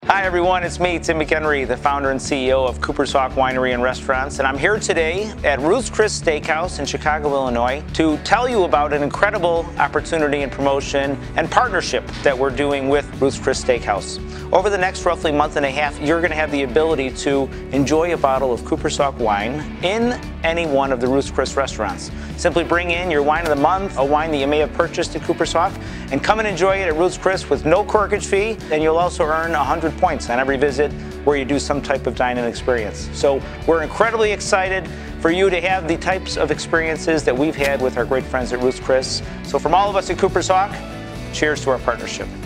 Hi everyone, it's me, Tim McHenry, the founder and CEO of Cooper's Hawk Winery and Restaurants, and I'm here today at Ruth's Chris Steakhouse in Chicago, Illinois, to tell you about an incredible opportunity and promotion and partnership that we're doing with Ruth's Chris Steakhouse. Over the next roughly month and a half, you're going to have the ability to enjoy a bottle of Cooper's Hawk wine in any one of the Ruth's Chris restaurants. Simply bring in your wine of the month, a wine that you may have purchased at Cooper's Hawk, and come and enjoy it at Ruth's Chris with no corkage fee, and you'll also earn 100 points on every visit where you do some type of dine-in experience. So we're incredibly excited for you to have the types of experiences that we've had with our great friends at Ruth's Chris. So from all of us at Cooper's Hawk, cheers to our partnership.